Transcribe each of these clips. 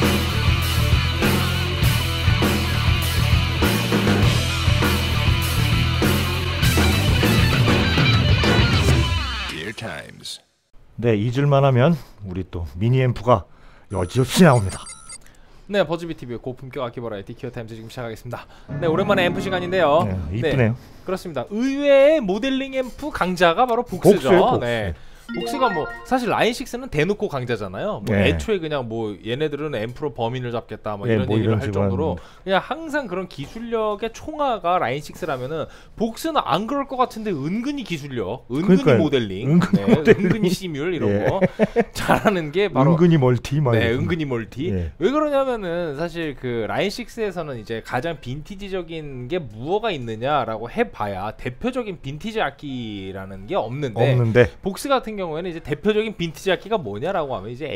네, 잊을만 하면 우리 또 미니 앰프가 여지없이 나옵니다. 네, 버즈비TV의 고품격 악기 버라이티 기어타임즈 지금 시작하겠습니다. 네, 오랜만에 앰프 시간인데요. 네, 이쁘네요. 네, 그렇습니다. 의외의 모델링 앰프 강자가 바로 복스죠. 복스예요. 네. 복스가 뭐 사실 라인6는 대놓고 강자잖아요. 뭐 네. 애초에 그냥 뭐 얘네들은 앰프로 범인을 잡겠다 뭐 네, 이런 뭐 얘기를 이런 할 식으로 정도로 그냥 항상 그런 기술력의 총화가 라인6라면은 복스는 안 그럴 것 같은데 은근히 기술력, 은근히 그러니까요. 모델링, 은근히 네, 모델링. 은근히 시뮬 이런 예. 거 잘하는 게 바로 은근히 멀티 막 네, 이런. 은근히 멀티. 예. 왜 그러냐면은 사실 그 라인6에서는 이제 가장 빈티지적인 게 무엇가 있느냐라고 해봐야 대표적인 빈티지 악기라는 게 없는데 복스 같은 경우에는 이제 대표적인 빈티지 악기가 뭐냐라고 하면 이제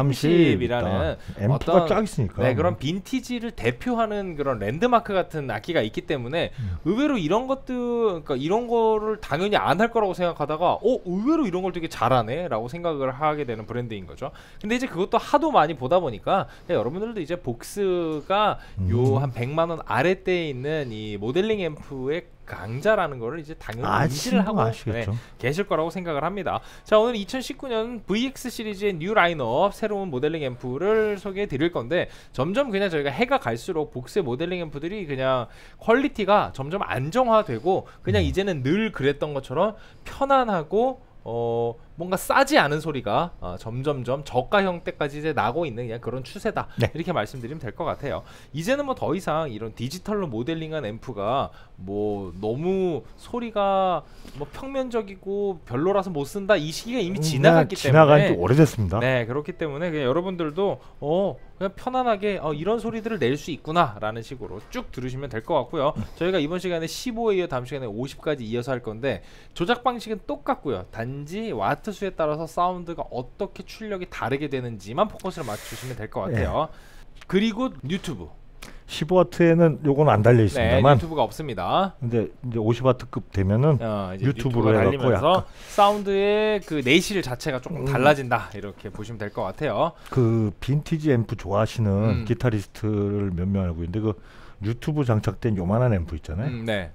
AC30이라는 앰프가 쫙 있으니까. 네, 그런 빈티지를 대표하는 그런 랜드마크 같은 악기가 있기 때문에 의외로 이런 것들, 그러니까 이런 거를 당연히 안 할 거라고 생각하다가 의외로 이런 걸 되게 잘하네라고 생각을 하게 되는 브랜드인 거죠. 근데 이제 그것도 하도 많이 보다 보니까 여러분들도 이제 복스가 요 한 100만 원 아래대에 있는 이 모델링 앰프의 강자라는 거를 이제 당연히 인지를 하고 계실 거라고 생각을 합니다. 자, 오늘 2019년 VX 시리즈의 뉴 라인업 새로운 모델링 앰프를 소개해 드릴 건데 점점 그냥 저희가 해가 갈수록 복스의 모델링 앰프들이 그냥 퀄리티가 점점 안정화되고 그냥 이제는 늘 그랬던 것처럼 편안하고 뭔가 싸지 않은 소리가 점점점 저가 형태까지 이제 나고 있는 그냥 그런 추세다. 네. 이렇게 말씀드리면 될 것 같아요. 이제는 뭐 더 이상 이런 디지털로 모델링한 앰프가 뭐 너무 소리가 뭐 평면적이고 별로라서 못 쓴다 이 시기가 이미 지나갔기 지나간 때문에 지 오래됐습니다. 네, 그렇기 때문에 그냥 여러분들도 그냥 편안하게 이런 소리들을 낼 수 있구나 라는 식으로 쭉 들으시면 될 것 같고요. 저희가 이번 시간에 15에 이어 다음 시간에 50까지 이어서 할 건데 조작 방식은 똑같고요. 단지 와트 수에 따라서 사운드가 어떻게 출력이 다르게 되는지만 포커스를 맞추시면 될 것 같아요. 그리고 유튜브 15W에는 요건 안 달려 있습니다만 유튜브가 없습니다. 근데 이제 50W급 되면은 이제 유튜브로 달리면서 사운드의 그 내실 자체가 조금 달라진다 이렇게 보시면 될 것 같아요. 그 빈티지 앰프 좋아하시는 기타리스트를 몇 명 알고 있는데 그 유튜브 장착된 요만한 앰프 있잖아요. 네.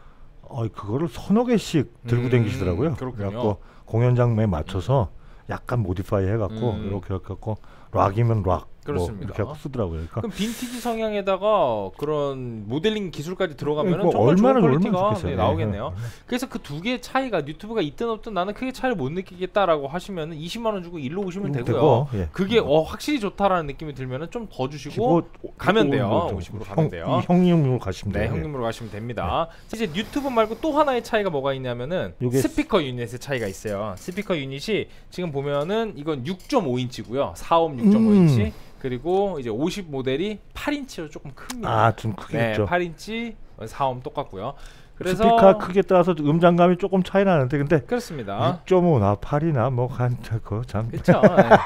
그거를 서너 개씩 들고 다니시더라고요. 그래갖고 공연장에 맞춰서 약간 모디파이 해갖고 이렇게 해갖고 락이면 락 그렇습니다. 뭐 이렇게 쓰더라고요. 그러니까 그럼 빈티지 성향에다가 그런 모델링 기술까지 들어가면 정말 얼마나 좋은 퀄리티가 네. 나오겠네요. 그래서 그 두 개의 차이가 유튜브가 있든 없든 나는 크게 차이를 못 느끼겠다라고 하시면 20만 원 주고 일로 오시면 되고요. 그게 확실히 좋다라는 느낌이 들면 좀 더 주시고 가면 돼요. 50으로 가면 돼요. 형님으로 가시면 돼요. 네, 형님으로 가시면 됩니다. 이제 유튜브 말고 또 하나의 차이가 뭐가 있냐면은 스피커 유닛의 차이가 있어요. 스피커 유닛이 지금 보면은 이건 6.5인치고요. 4옴 6.5인치. 그리고 이제 50 모델이 8인치로 조금 큽니다. 좀 크겠죠. 8인치 4옴 똑같고요. 그래서 스피커 크기에 따라서 음장감이 조금 차이 나는데 근데 그렇습니다. 6.5나 8이나 뭐 그거 참 그렇죠.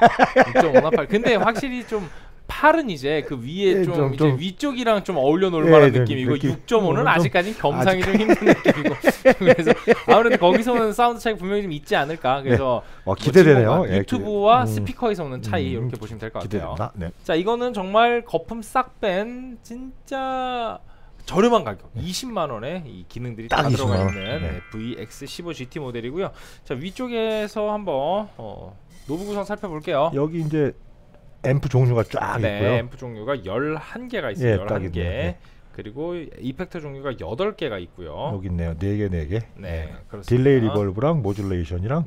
6.5나 8. 근데 확실히 좀 8은 이제 그 위에 좀 이제 위쪽이랑 좀 어울려 놓을 만한 느낌이고 6.5는 아직까지 겸상이 좀 힘든 느낌이고 그래서 아무래도 거기서 오는 사운드 차이가 분명히 좀 있지 않을까. 그래서 기대되네요. 유튜브와 스피커에서 오는 차이 이렇게 보시면 될 것 같아요. 자, 이거는 정말 거품 싹 뺀 진짜 저렴한 가격 20만 원에 이 기능들이 다 들어가 있는 VX15GT 모델이고요. 자, 위쪽에서 한번 노브 구성 살펴볼게요. 여기 이제 앰프 종류가 쫙 있고요. 앰프 종류가 11개가 있어요. 11개. 그리고 이펙터 종류가 8개가 있고요. 여기 있네요. 4개. 네, 그렇습니다. 딜레이 리벌브랑 모듈레이션이랑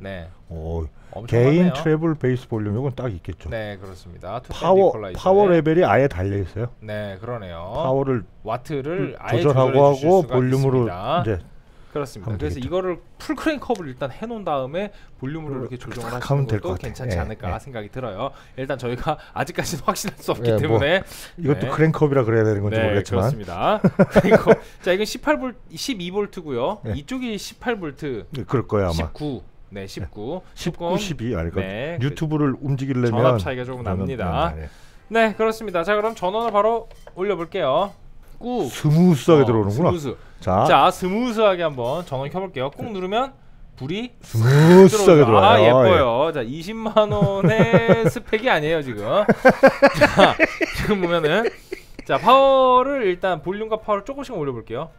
개인 트래블 베이스 볼륨 이건 딱 있겠죠. 네, 그렇습니다. 파워 레벨이 아예 달려 있어요. 네, 그러네요. 파워를 와트를 아예 조절하고 하고 볼륨으로 이제 그렇습니다. 그래서 이거를 풀 크랭크업을 일단 해놓은 다음에 볼륨으로 이렇게 조정을 하시는 것도 괜찮지 않을까 생각이 들어요. 일단 저희가 아직까지는 확신할 수 없기 때문에 이것도 크랭크업이라 그래야 되는 건지 모르겠지만 그렇습니다. 자, 이건 18V, 12V고요. 이쪽이 18V. 그럴 거예요 아마. 19. 네, 19. 12. 유튜브를 움직이려면 전압 차이가 조금 납니다. 네, 그렇습니다. 자, 그럼 전원을 바로 올려볼게요. 꾹 스무스하게 들어오는구나. 자, 스무스하게 한번 전원 켜볼게요. 꾹 누르면 불이 스무스하게 들어와요. 아 예뻐요. 자 20만 원의 스펙이 아니에요 지금. 자 지금 보면은 자 파워를 일단 볼륨과 파워를 조금씩 올려볼게요.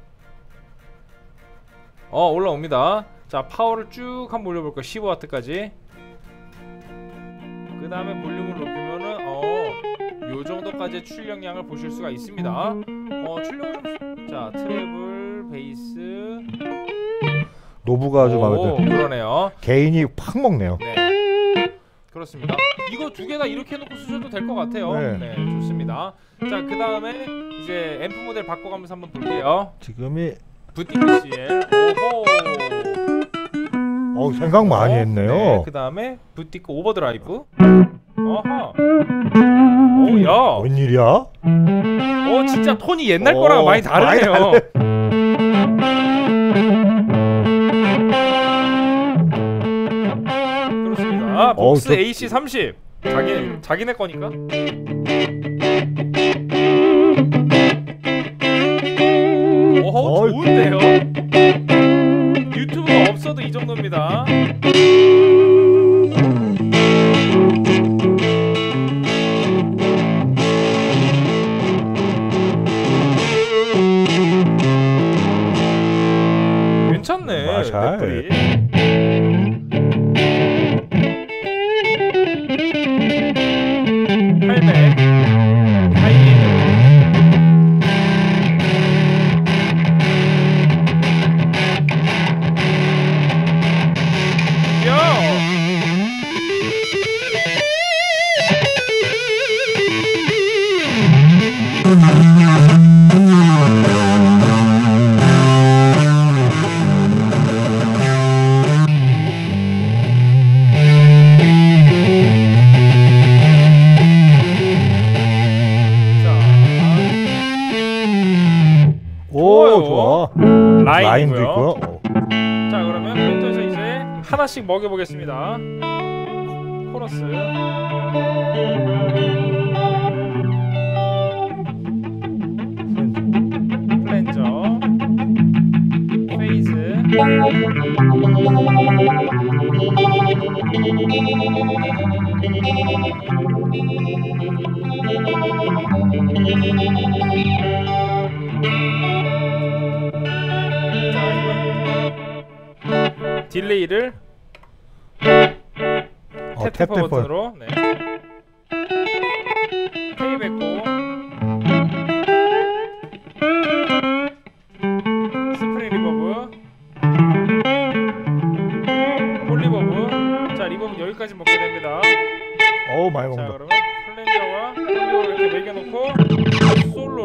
올라옵니다. 자 파워를 쭉 한번 올려볼게요. 15W까지. 그 다음에 볼륨을 높이면은 요 정도까지의 출력량을 보실 수가 있습니다. 출력을 좀 자 트래블 베이스 노브가 아주 마음에 들어요. 그러네요. 개인이 팍 먹네요. 네. 그렇습니다. 이거 두 개 다 이렇게 해놓고 쓰셔도 될 것 같아요. 네. 좋습니다. 자, 그 다음에 이제 앰프 모델 바꿔가면서 한번 볼게요. 지금이 부티크 CL. 오호. 생각 많이 했네요. 네, 그 다음에 부티크 오버드라이브. 어허. 오야. 웬일이야? 진짜 톤이 옛날 거랑 많이 다르네요. 그렇습니다. 복스 AC30 자기네 거니까. 좋은데요? 유튜브가 없어도 이 정도입니다. 괜찮네. 넷플이. 라인도 있고요. 자 그러면 컴퓨터에서 이제 하나씩 먹여보겠습니다. 코러스, 플랜저, 페이즈, 딜레이를 탭 버튼으로 K109 스프링 리버브 폴리버브. 자 리버브 여기까지 먹게 됩니다. 많이 먹는다. 자 그러면 플랜저와 폴리버브 이렇게 매겨놓고 솔로로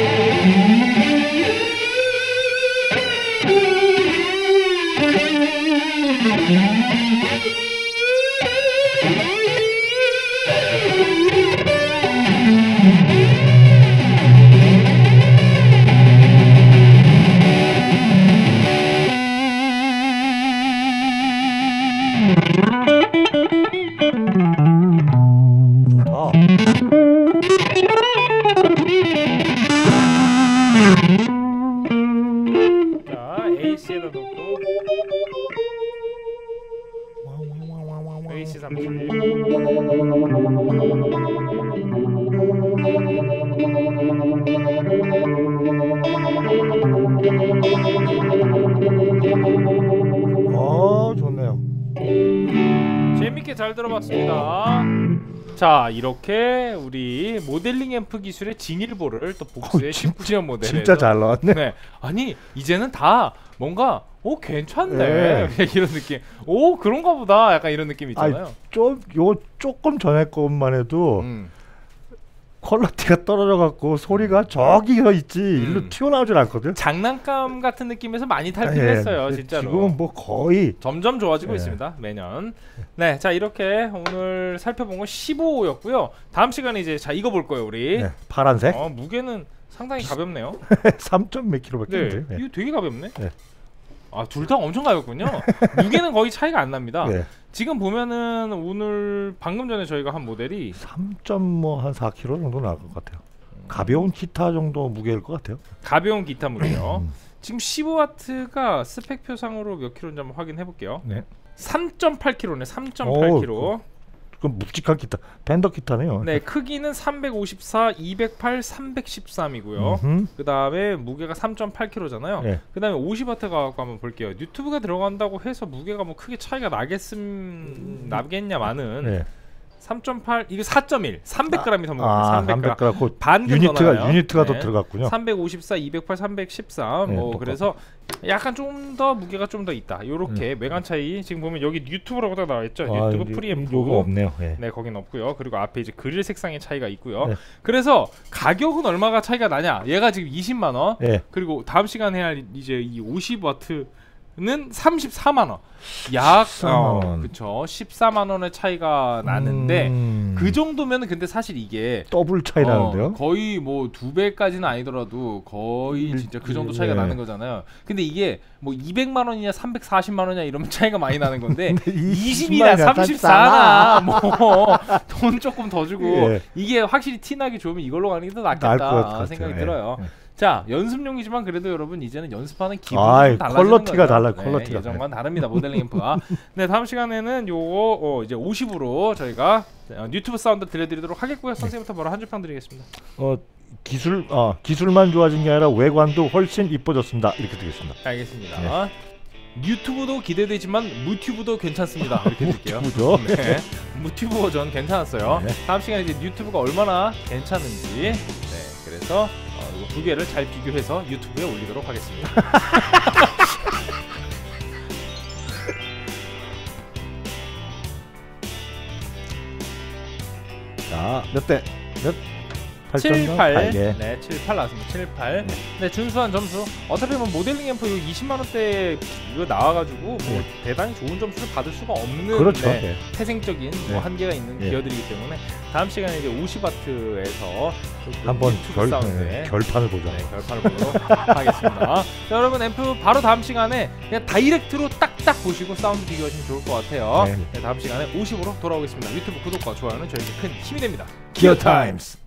자 AC에다 놓고 AC30 좋네요. 재밌게 잘 들어봤습니다. 자 이렇게 우리 모델링 앰프 기술의 진일보를 또 복수의 19년 모델에서 진짜 잘 나왔네. 네. 아니 이제는 다 뭔가 괜찮네. 이런 느낌. 그런가 보다. 약간 이런 느낌 있잖아요. 조금 전에 것만 해도 퀄리티가 떨어져갖고 소리가 저기서 있지 일로 튀어나오질 않거든. 장난감 같은 느낌에서 많이 탈피했어요. 진짜로. 지금은 뭐 거의 점점 좋아지고 있습니다. 매년. 네, 자 이렇게 오늘 살펴본 건 15였고요. 다음 시간에 이제 자 이거 볼 거예요 우리. 파란색. 무게는 상당히 가볍네요. 3점 몇 킬로밖에 안 돼요. 이거 되게 가볍네. 둘 다 엄청 가볍군요. 무게는 거의 차이가 안 납니다. 지금 보면은 오늘 방금 전에 저희가 한 모델이 3점 뭐 한 4kg 정도 나올 것 같아요. 가벼운 기타 정도 무게일 것 같아요. 가벼운 기타 무게요. 지금 15W가 스펙표상으로 몇 킬로인지 한번 확인해 볼게요. 네. 3.8kg네. 3.8kg. 그럼 묵직한 기타, 팬더 기타네요. 네, 크기는 354, 208, 313이고요. 그 다음에 무게가 3.8kg잖아요. 네. 그 다음에 50W 가갖고 한번 볼게요. 유튜브가 들어간다고 해서 무게가 뭐 크게 차이가 나겠냐마는 네. 3.8 이게 4.1 300g이 더 무겁니다. 300g. 반금 유니트가 네. 더 들어갔군요. 354, 208, 313. 네, 뭐 그래서 약간 좀 더 무게가 좀 더 있다. 요렇게 외관 차이 지금 보면 여기 유튜브라고 딱 나와 있죠. 유튜브 프리앰프. 요거 없네요. 네, 거긴 없고요. 그리고 앞에 이제 그릴 색상의 차이가 있고요. 네. 그래서 가격은 얼마가 차이가 나냐? 얘가 지금 20만 원. 네. 그리고 다음 시간에 할 이제 이 50W는 34만 원. 약 14만 원. 그쵸. 14만 원의 차이가 나는데 그 정도면 근데 사실 이게 더블 차이 나는데요. 거의 뭐 2배까지는 아니더라도 거의 진짜 그 정도 차이가 나는 거잖아요. 근데 이게 뭐 200만 원이냐 340만 원이냐 이러면 차이가 많이 나는 건데 20이나 34나 뭐 돈 조금 더 주고 이게 확실히 티나기 좋으면 이걸로 가는 게 더 낫겠다 생각이 들어요. 자, 연습용이지만 그래도 여러분 이제는 연습하는 기분이 좀 달라지는 퀄리티가 거죠. 달라요. 네, 퀄리티가. 예전과는 다릅니다. 모델링 앰프가. 네, 다음 시간에는 요거 이제 50으로 저희가 유튜브 사운드 들려드리도록 하겠고요. 선생님부터 뭐라 한 줄 평 드리겠습니다. 기술만 좋아진 게 아니라 외관도 훨씬 이뻐졌습니다. 이렇게 드리겠습니다. 알겠습니다. 네. 유튜브도 기대되지만 무튜브도 괜찮습니다. 이렇게 드릴게요. 무튜브죠? 네, 무튜브 버전 괜찮았어요. 네. 다음 시간에 이제 유튜브가 얼마나 괜찮은지, 네, 그래서 이거 두 개를 잘 비교해서 유튜브에 올리도록 하겠습니다. 자, 몇 대? 몇? 7, 8. 8. 네, 7, 8 나왔습니다. 7, 8. 네, 준수한 점수. 어차피 뭐 모델링 앰프 20만 원대 이거 나와가지고 뭐 대단히 좋은 점수를 받을 수가 없는 그렇죠. 태생적인 뭐 한계가 있는 기어들이기 때문에 다음 시간에 이제 50W에서 한번 네, 결판을 보자. 결판을 보도록 하겠습니다. 자, 여러분 앰프 바로 다음 시간에 그냥 다이렉트로 딱딱 보시고 사운드 비교하시면 좋을 것 같아요. 네, 다음 시간에 50으로 돌아오겠습니다. 유튜브 구독과 좋아요는 저에게 큰 힘이 됩니다. 기어 타임스.